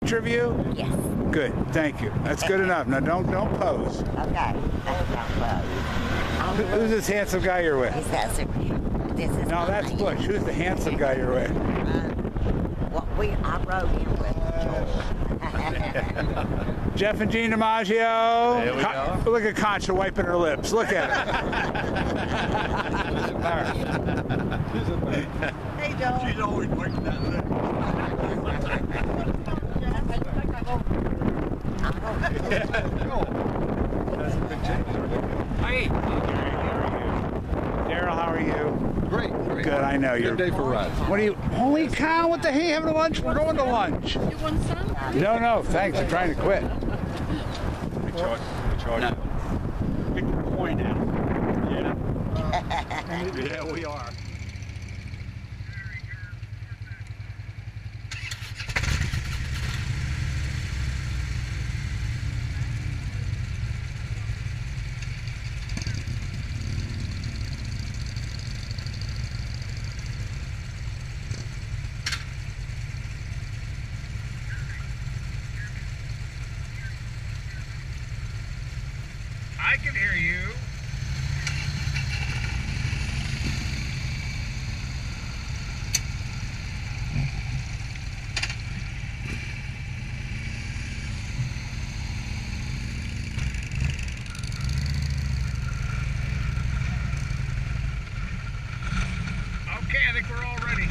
picture of you? Yes. Good. Thank you. That's good enough. Now don't pose. Okay. Who's this handsome guy you're with? This is No, that's Bush. Who's the handsome guy you're with? I rode him with Jeff and Jean DiMaggio. There we go. Look at Concha wiping her lips. Look at her. Hey, Joe. She's always wiping that lip. That's a big change. Hi. Daryl, how are you? Great. Good, I know you're. Good day for rides. What are you? Holy cow! What the hey? Having lunch? We're going to lunch. You want some? No, thanks. I'm trying to quit. We charge. No. Pick the point out. Yeah, we are. I can hear you. Okay, I think we're all ready.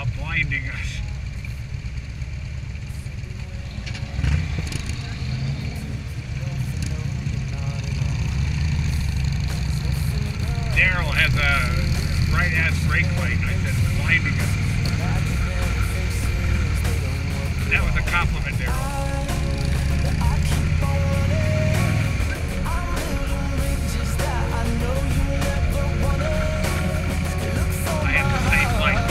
blinding us. Daryl has a bright-ass brake light. I said it's blinding us. That was a compliment, Daryl. I have the same light.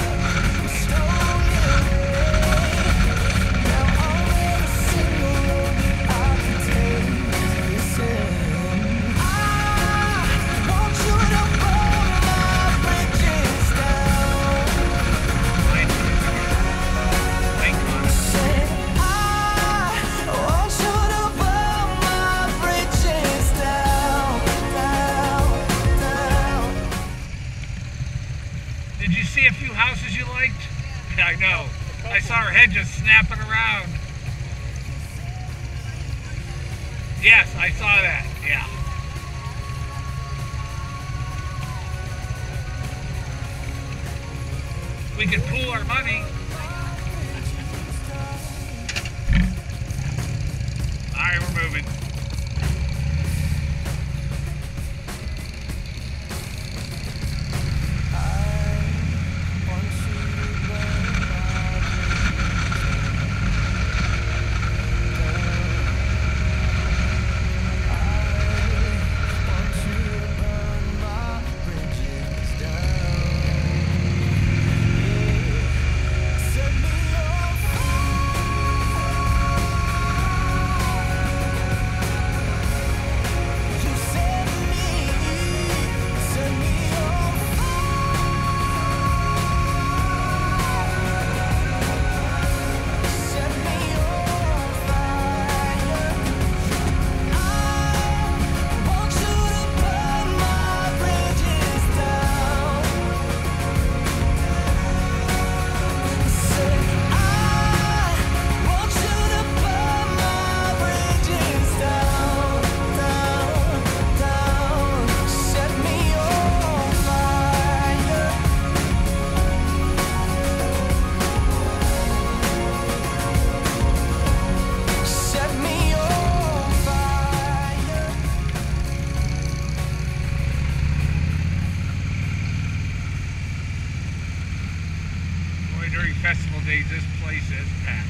Did you see a few houses you liked? I know. I saw her head just snapping around. Yes, I saw that. Yeah. We could pool our money. All right, we're moving. During festival days, this place is packed.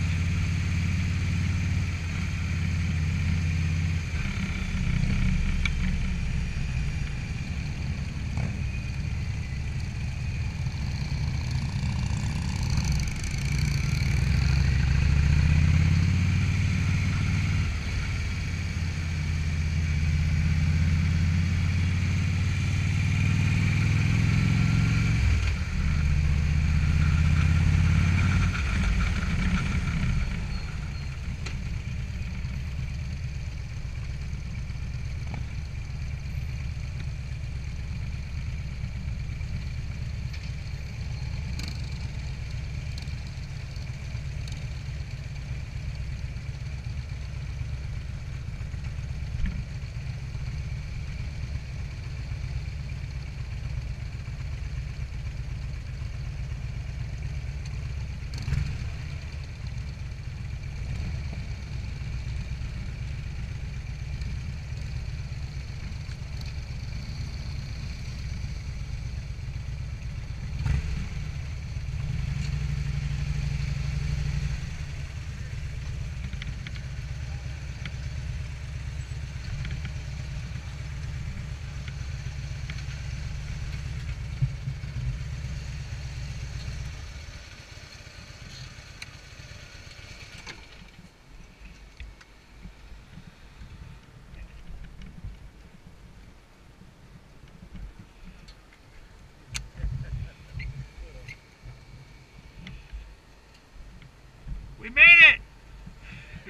We made it!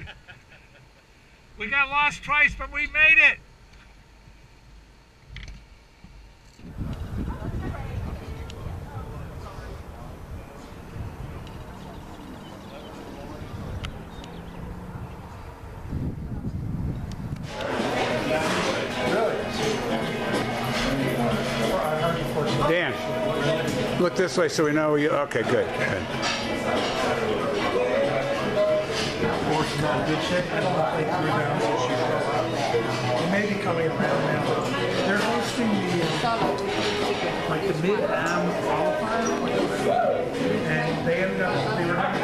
We got lost twice, but we made it! Dan, look, this way so we know you. Okay, good. Horse is not in good shape. I don't know if they threw down. They may be coming around now. They're hosting the mid-am qualifier, and they ended up they were having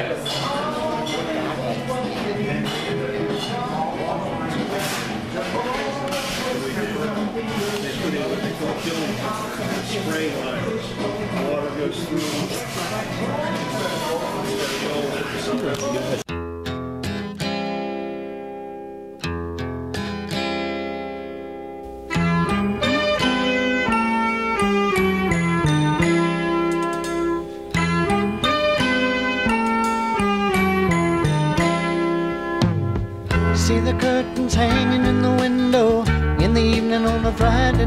Spray lines. Water goes through. See the curtains hanging in the window in the evening on a Friday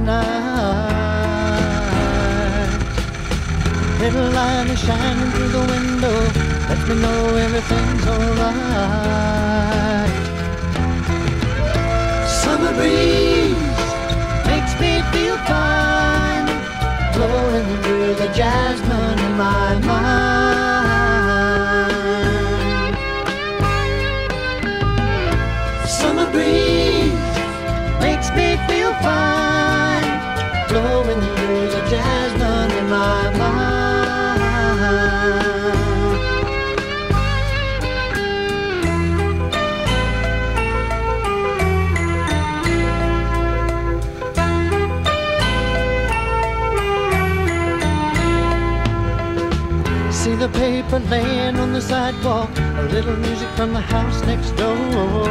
night. Little light is shining through the window, lets me know everything's alright. Summer breeze makes me feel fine, blowing through the jasmine in my mind. Summer breeze makes me feel fine, blowing through the jasmine in my mind. See the paper laying on the sidewalk, a little music from the house next door.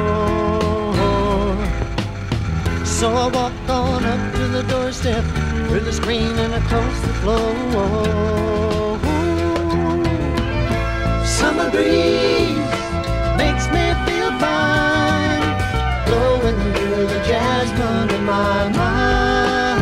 So I walked on up to the doorstep, through the screen and across the floor. Summer breeze makes me feel fine, blowing through the jasmine in my mind.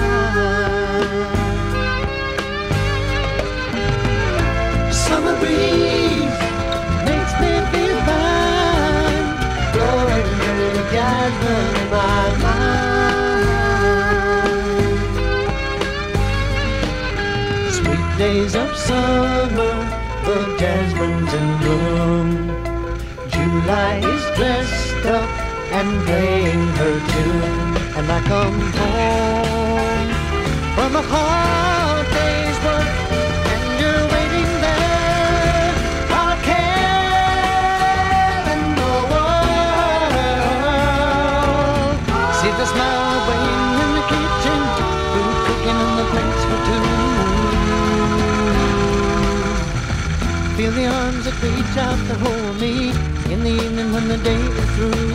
Summer breeze makes me feel fine, blowing through the jasmine in my mind. Sweet days of summer, the jasmine's in bloom. July is dressed up and playing her tune, and I come home from a hard day's work, and you're waiting there. I'll care in the world. See the smile waiting in the kitchen, food cooking in the plates for two. Feel the arms that reach out to hold me in the evening when the day is through.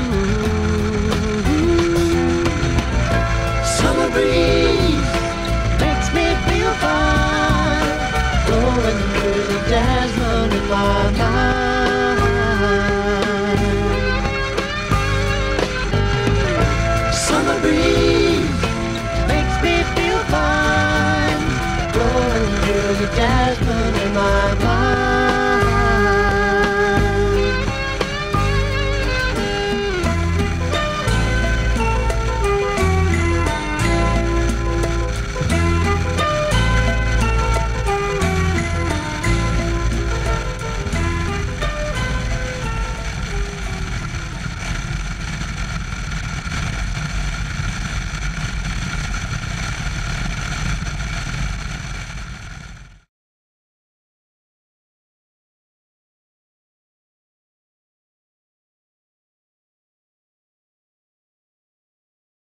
Summer breeze makes me feel fine, blowing through the jasmine in my mind. Summer breeze makes me feel fine, blowing through the jasmine in my mind.